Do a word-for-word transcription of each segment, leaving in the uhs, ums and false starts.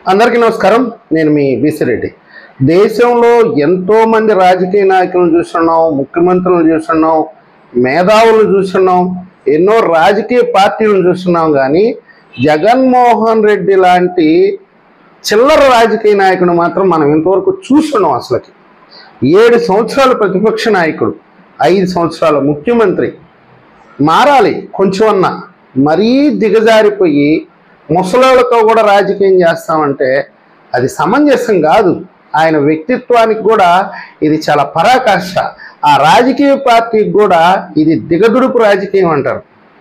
అందరికీ నమస్కారం. నేను మీ బీసీ రెడ్డి. దేశంలో ఎంతో మంది రాజకీయ నాయకులను చూస్తున్నాం, ముఖ్యమంత్రులను చూస్తున్నాం, మేధావులను చూస్తున్నాం, ఎన్నో రాజకీయ పార్టీలను చూస్తున్నాం. కానీ జగన్మోహన్ రెడ్డి లాంటి చిల్లర రాజకీయ నాయకుడు మాత్రం మనం ఇంతవరకు చూస్తున్నాం. అసలుకి ఏడు సంవత్సరాల ప్రతిపక్ష నాయకుడు, ఐదు సంవత్సరాల ముఖ్యమంత్రి మారాలి కొంచెం అన్నా. మరీ దిగజారిపోయి ముసలోళ్ళతో కూడా రాజకీయం చేస్తామంటే అది సమంజసం కాదు. ఆయన వ్యక్తిత్వానికి కూడా ఇది చాలా పరాకాష్ట. ఆ రాజకీయ పార్టీకి కూడా ఇది దిగదుడుపు రాజకీయం అంటారు.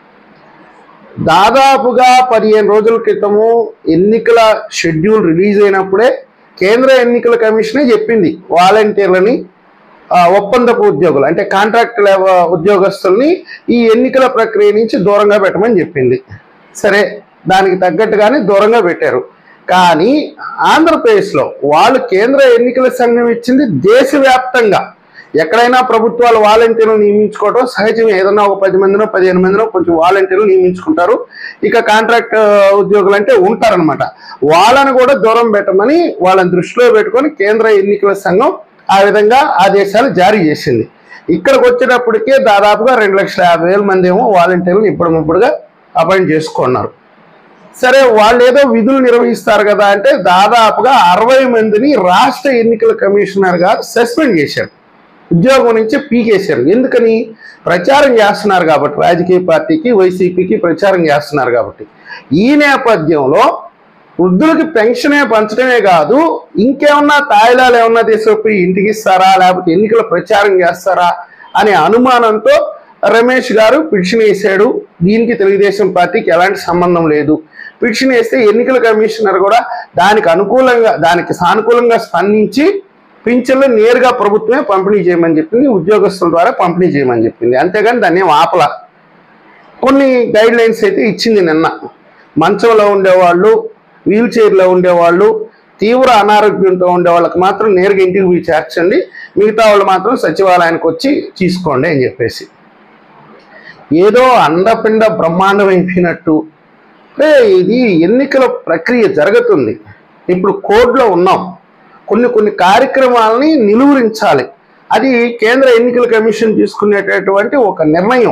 దాదాపుగా పదిహేను రోజుల క్రితము ఎన్నికల షెడ్యూల్ రిలీజ్ అయినప్పుడే కేంద్ర ఎన్నికల కమిషనే చెప్పింది వాలంటీర్లని, ఒప్పందపు ఉద్యోగులు అంటే కాంట్రాక్ట్ ఉద్యోగస్తుల్ని ఈ ఎన్నికల ప్రక్రియ నుంచి దూరంగా పెట్టమని చెప్పింది. సరే, దానికి తగ్గట్టుగానే దూరంగా పెట్టారు. కానీ ఆంధ్రప్రదేశ్లో వాళ్ళు కేంద్ర ఎన్నికల సంఘం ఇచ్చింది దేశవ్యాప్తంగా. ఎక్కడైనా ప్రభుత్వాలు వాలంటీర్లు నియమించుకోవడం సహజమే. ఏదన్నా ఒక పది మందినో పదిహేను మందినో కొంచెం వాలంటీర్లు నియమించుకుంటారు. ఇక కాంట్రాక్ట్ ఉద్యోగులు అంటే ఉంటారనమాట. వాళ్ళని కూడా దూరం పెట్టమని వాళ్ళని దృష్టిలో పెట్టుకొని కేంద్ర ఎన్నికల సంఘం ఆ విధంగా ఆదేశాలు జారీ చేసింది. ఇక్కడికి వచ్చేటప్పటికే దాదాపుగా రెండు లక్షల యాభై వేల మంది ఏమో వాలంటీర్లను ఇప్పుడుముప్పుడుగా అపాయింట్ చేసుకున్నారు. సరే, వాళ్ళు ఏదో విధులు నిర్వహిస్తారు కదా అంటే దాదాపుగా అరవై మందిని రాష్ట్ర ఎన్నికల కమిషనర్ గారు సస్పెండ్ చేశారు, ఉద్యోగం నుంచి పీకేశారు. ఎందుకని? ప్రచారం చేస్తున్నారు కాబట్టి, రాజకీయ పార్టీకి వైసీపీకి ప్రచారం చేస్తున్నారు కాబట్టి. ఈ నేపథ్యంలో వృద్ధులకి పెన్షనే పంచడమే కాదు, ఇంకేమన్నా తాయిలాలు ఏమన్నా తీసుకుపోయి ఇంటికి ఇస్తారా, లేకపోతే ఎన్నికల ప్రచారం చేస్తారా అనే అనుమానంతో రమేష్ గారు పిటిషన్ వేశాడు. దీనికి తెలుగుదేశం పార్టీకి ఎలాంటి సంబంధం లేదు. పిటిషన్ వేస్తే ఎన్నికల కమిషనర్ కూడా దానికి అనుకూలంగా దానికి సానుకూలంగా స్పందించి పింఛన్లు నేరుగా ప్రభుత్వమే పంపిణీ చేయమని చెప్పింది, ఉద్యోగస్తుల ద్వారా పంపిణీ చేయమని చెప్పింది. అంతేగాని దాన్ని ఏం ఆపల. కొన్ని గైడ్ లైన్స్ అయితే ఇచ్చింది నిన్న. మంచంలో ఉండేవాళ్ళు, వీల్ చైర్లో ఉండేవాళ్ళు, తీవ్ర అనారోగ్యంతో ఉండే వాళ్ళకి మాత్రం నేరుగా ఇంటికి పోయి చేర్చండి, మిగతా వాళ్ళు మాత్రం సచివాలయానికి వచ్చి తీసుకోండి అని చెప్పేసి. ఏదో అండపిండ బ్రహ్మాండం అయిపోయినట్టు ఇది ఎన్నికల ప్రక్రియ జరుగుతుంది. ఇప్పుడు కోర్టులో ఉన్నాం. కొన్ని కొన్ని కార్యక్రమాలని నిలువరించాలి. అది కేంద్ర ఎన్నికల కమిషన్ తీసుకునేటటువంటి ఒక నిర్ణయం.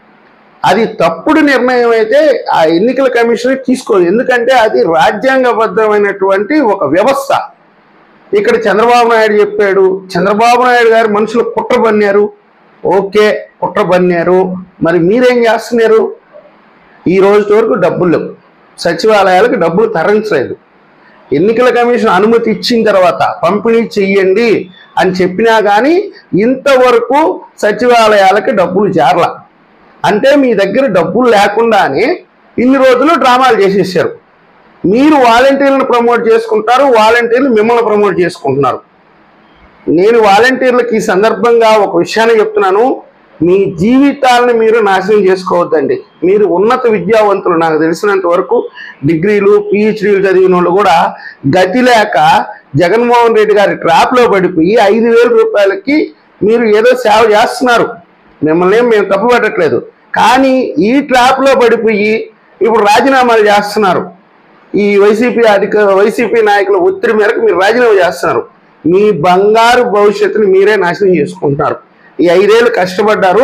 అది తప్పుడు నిర్ణయం అయితే ఆ ఎన్నికల కమిషన్ తీసుకోదు. ఎందుకంటే అది రాజ్యాంగబద్ధమైనటువంటి ఒక వ్యవస్థ. ఇక్కడ చంద్రబాబు నాయుడు చెప్పాడు, చంద్రబాబు నాయుడు గారు మనుషులు కుట్ర పన్నారు. ఓకే, కుట్ర పన్నారు. మరి మీరేం చేస్తున్నారు? ఈ రోజు వరకు డబ్బులు సచివాలయాలకు డబ్బులు తరలించలేదు. ఎన్నికల కమిషన్ అనుమతి ఇచ్చిన తర్వాత పంపిణీ చెయ్యండి అని చెప్పినా కానీ ఇంతవరకు సచివాలయాలకి డబ్బులు చేరల. అంటే మీ దగ్గర డబ్బులు లేకుండానే ఇన్ని రోజులు డ్రామాలు చేసేసారు. మీరు వాలంటీర్లను ప్రమోట్ చేసుకుంటారు, వాలంటీర్లు మిమ్మల్ని ప్రమోట్ చేసుకుంటున్నారు. నేను వాలంటీర్లకి ఈ సందర్భంగా ఒక విషయాన్ని చెప్తున్నాను. మీ జీవితాలను మీరు నాశనం చేసుకోవద్దండి. మీరు ఉన్నత విద్యావంతులు, నాకు తెలిసినంత వరకు డిగ్రీలు పిహెచ్డీలు చదివిన వాళ్ళు కూడా గతి లేక జగన్మోహన్ రెడ్డి గారి ట్రాప్లో పడిపోయి ఐదు వేల రూపాయలకి మీరు ఏదో సేవ చేస్తున్నారు. మిమ్మల్ని ఏం మేము తప్పు పెట్టట్లేదు. కానీ ఈ ట్రాప్లో పడిపోయి ఇప్పుడు రాజీనామాలు చేస్తున్నారు. ఈ వైసీపీ అధిక వైసీపీ నాయకుల ఒత్తిడి మేరకు మీరు రాజీనామా చేస్తున్నారు. మీ బంగారు భవిష్యత్తుని మీరే నాశనం చేసుకుంటున్నారు. ఈ ఐదేళ్ళు కష్టపడ్డారు.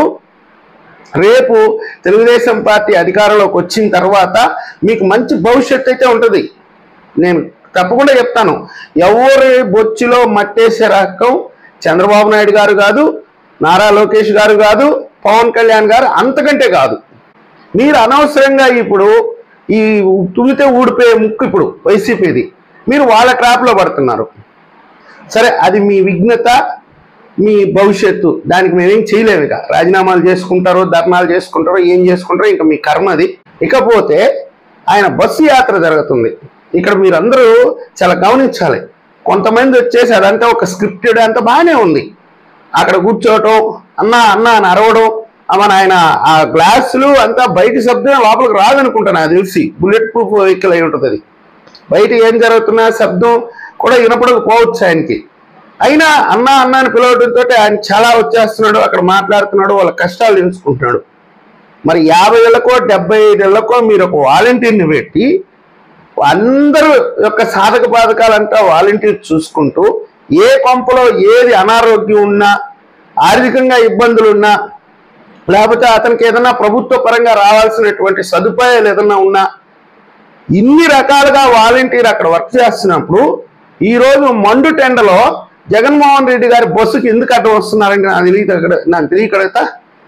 రేపు తెలుగుదేశం పార్టీ అధికారంలోకి వచ్చిన తర్వాత మీకు మంచి భవిష్యత్తు అయితే ఉంటుంది. నేను తప్పకుండా చెప్తాను. ఎవరి బొచ్చులో మట్టేసే రకం చంద్రబాబు నాయుడు గారు కాదు, నారా లోకేష్ గారు కాదు, పవన్ కళ్యాణ్ గారు అంతకంటే కాదు. మీరు అనవసరంగా ఇప్పుడు ఈ తుమ్మితే ఊడిపోయే ముక్కు ఇప్పుడు వైసీపీది, మీరు వాళ్ళ ట్రాప్లో పడుతున్నారు. సరే, అది మీ విఘ్నత, మీ భవిష్యత్తు. దానికి మేమేం చేయలేము. ఇక రాజీనామాలు చేసుకుంటారో, ధర్నాలు చేసుకుంటారో, ఏం చేసుకుంటారో ఇంకా మీ కర్మ అది. ఇకపోతే ఆయన బస్సు యాత్ర జరుగుతుంది. ఇక్కడ మీరందరూ చాలా గమనించాలి. కొంతమంది వచ్చేసి అదంతా ఒక స్క్రిప్టెడ్ అంతా బాగానే ఉంది. అక్కడ కూర్చోవటం, అన్నా అన్నా అని అరవడం, మన ఆయన ఆ గ్లాసులు అంతా బయట శబ్దం లోపలికి రాదనుకుంటాను. నాకు తెలిసి బుల్లెట్ ప్రూఫ్ వెహికల్ అయి ఉంటుంది. అది బయట ఏం జరుగుతున్నా శబ్దం కూడా వినపడకపోవచ్చు ఆయనకి. అయినా అన్నా అన్నా అని పిలవడంతో ఆయన చాలా వచ్చేస్తున్నాడు, అక్కడ మాట్లాడుతున్నాడు, వాళ్ళ కష్టాలు తెలుసుకుంటున్నాడు. మరి యాభై ఏళ్ళకో డెబ్బై ఐదు ఏళ్ళకో మీరు ఒక వాలంటీర్ని పెట్టి అందరూ యొక్క సాధక బాధకాలంతా వాలంటీర్ చూసుకుంటూ ఏ కొంపలో ఏది అనారోగ్యం ఉన్నా, ఆర్థికంగా ఇబ్బందులు ఉన్నా, లేకపోతే అతనికి ఏదైనా ప్రభుత్వ పరంగా రావాల్సినటువంటి సదుపాయాలు ఏదైనా ఉన్నా, ఇన్ని రకాలుగా వాలంటీర్ అక్కడ వర్క్ చేస్తున్నప్పుడు ఈరోజు మండు టెండలో జగన్మోహన్ రెడ్డి గారి బస్సుకి ఎందుకు అడ్డం వస్తున్నారంటే నాకు తెలియదు. అక్కడ నాకు తెలియకడతా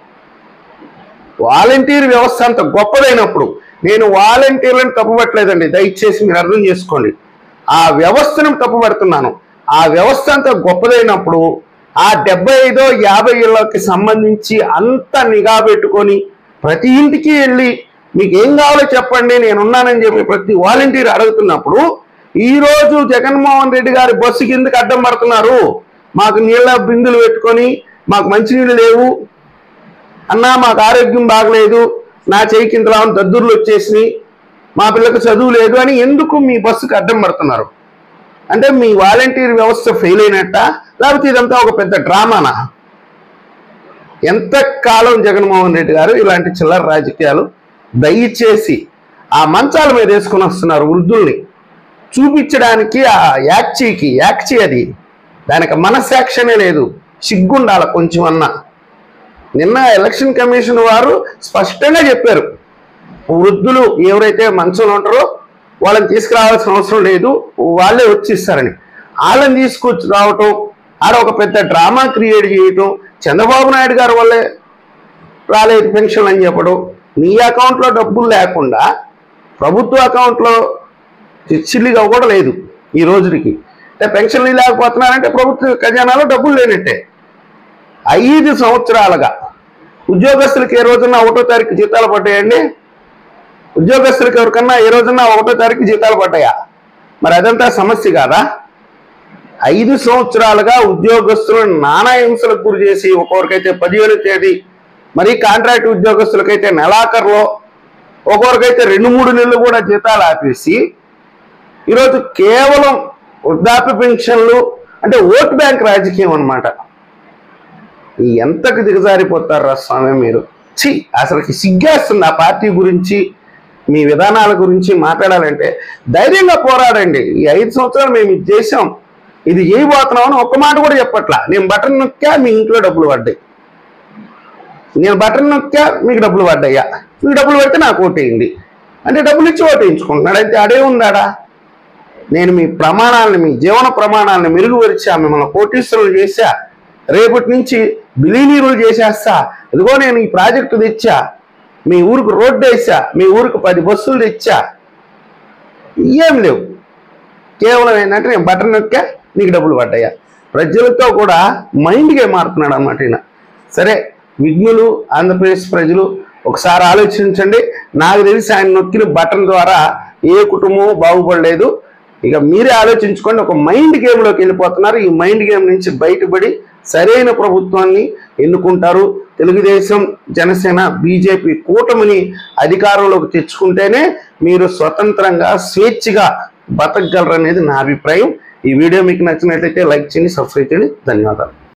వాలంటీర్ వ్యవస్థ అంత గొప్పదైనప్పుడు, నేను వాలంటీర్లను తప్పుపట్టలేదండి, దయచేసి మీరు అర్థం చేసుకోండి, ఆ వ్యవస్థను తప్పుపడుతున్నాను. ఆ వ్యవస్థ అంత గొప్పదైనప్పుడు ఆ డెబ్బై ఐదో యాభై ఏళ్ళకి సంబంధించి అంత నిఘా పెట్టుకొని ప్రతి ఇంటికి వెళ్ళి మీకు ఏం కావాలో చెప్పండి నేనున్నానని చెప్పి ప్రతి వాలంటీర్ అడుగుతున్నప్పుడు ఈరోజు జగన్మోహన్ రెడ్డి గారి బస్సు కిందకి అడ్డం పడుతున్నారు. మాకు నీళ్ళ బిందులు పెట్టుకొని మాకు మంచినీళ్ళు లేవు అన్నా, మాకు ఆరోగ్యం బాగలేదు, నా చేయి కింద దద్దుర్లు వచ్చేసినాయి, మా పిల్లలకు చదువు లేదు అని ఎందుకు మీ బస్సుకి అడ్డం పడుతున్నారు? అంటే మీ వాలంటీర్ వ్యవస్థ ఫెయిల్ అయినట్ట, లేకపోతే ఇదంతా ఒక పెద్ద డ్రామానా? ఎంతకాలం జగన్మోహన్ రెడ్డి గారు ఇలాంటి చిల్లర రాజకీయాలు? దయచేసి ఆ మంచాల మీద వేసుకొని వస్తున్నారు వృద్ధుల్ని చూపించడానికి. ఆ యాక్చీకి యాక్చీ అది, దానికి మనస్సాక్షనే లేదు, సిగ్గుండాల కొంచెం అన్నా. నిన్న ఎలక్షన్ కమిషన్ వారు స్పష్టంగా చెప్పారు, వృద్ధులు ఎవరైతే మంచంలో ఉంటారో వాళ్ళని తీసుకురావాల్సిన అవసరం లేదు, వాళ్ళే వచ్చి ఇస్తారని. వాళ్ళని తీసుకొచ్చి రావటం, ఆడ ఒక పెద్ద డ్రామా క్రియేట్ చేయటం, చంద్రబాబు నాయుడు గారి వల్లే రాలేదు పెన్షన్ అని చెప్పడం, నీ అకౌంట్లో డబ్బులు లేకుండా ప్రభుత్వ అకౌంట్లో చిల్లిగా కూడా లేదు ఈ రోజుకి. అంటే పెన్షన్లు లేకపోతున్నారంటే ప్రభుత్వ ఖజానాలో డబ్బులు లేనట్టే. ఐదు సంవత్సరాలుగా ఉద్యోగస్తులకి ఏ రోజున ఒకటో తారీఖు జీతాలు పడ్డాయండి? ఉద్యోగస్తులకి ఎవరికన్నా ఏ రోజున ఒకటో తారీఖు జీతాలు పడ్డాయా? మరి అదంతా సమస్య కాదా? ఐదు సంవత్సరాలుగా ఉద్యోగస్తులను నానా హింసలకు గురి చేసి ఒక్కొక్కరికైతే పదిహేను తేదీ, మరి కాంట్రాక్ట్ ఉద్యోగస్తులకైతే నెలాఖరులో, ఒక్కొక్కరికైతే రెండు మూడు నెలలు కూడా జీతాలు ఆపేసి ఈరోజు కేవలం వృద్ధాప్య పెన్షన్లు అంటే ఓట్ బ్యాంక్ రాజకీయం అన్నమాట. ఎంతకు దిగజారిపోతారా స్వామి మీరు? చి, అసలుకి సిగ్గేస్తుంది ఆ పార్టీ గురించి, మీ విధానాల గురించి మాట్లాడాలంటే. ధైర్యంగా పోరాడండి. ఈ ఐదు సంవత్సరాలు మేము ఇది చేసాం, ఇది చేయబోతున్నాం అని ఒక్క మాట కూడా చెప్పట్లా. నేను బటన్ నొక్కా మీ ఇంట్లో డబ్బులు పడ్డాయి, నేను బటన్ నొక్కా మీకు డబ్బులు పడ్డాయా, మీకు డబ్బులు పడితే నాకు ఓటేయండి అంటే డబ్బులు ఇచ్చి ఓటేయించుకుంటున్నాడు. అయితే అడే ఉందాడా? నేను మీ ప్రమాణాలను, మీ జీవన ప్రమాణాలను మెరుగుపరిచా, మిమ్మల్ని కోటీశ్వరులు చేశా, రేపటి నుంచి బిలీనీరులు చేసేస్తా, ఇదిగో నేను ఈ ప్రాజెక్టు తెచ్చా, మీ ఊరికి రోడ్డు వేసా, మీ ఊరికి పది బస్సులు తెచ్చా, ఏం లేవు. కేవలం ఏంటంటే నేను బటన్ నొక్కా నీకు డబ్బులు పడ్డాయా. ప్రజలతో కూడా మైండ్ గేమ్ ఆడుతున్నాడు అన్నమాట ఈయన. సరే, విఘ్నులు ఆంధ్రప్రదేశ్ ప్రజలు ఒకసారి ఆలోచించండి. నాకు తెలిసి ఆయన నొక్కిన బటన్ ద్వారా ఏ కుటుంబం బాగుపడలేదు. ఇక మీరే ఆలోచించుకోండి. ఒక మైండ్ గేమ్లోకి వెళ్ళిపోతున్నారు. ఈ మైండ్ గేమ్ నుంచి బయటపడి సరైన ప్రభుత్వాన్ని ఎన్నుకుంటారు. తెలుగుదేశం, జనసేన, బీజేపీ కూటమిని అధికారంలోకి తెచ్చుకుంటేనే మీరు స్వతంత్రంగా స్వేచ్ఛగా బతకగలరు అనేది నా అభిప్రాయం. ఈ వీడియో మీకు నచ్చినట్లయితే లైక్ చేయండి, సబ్స్క్రైబ్ చేయండి. ధన్యవాదాలు.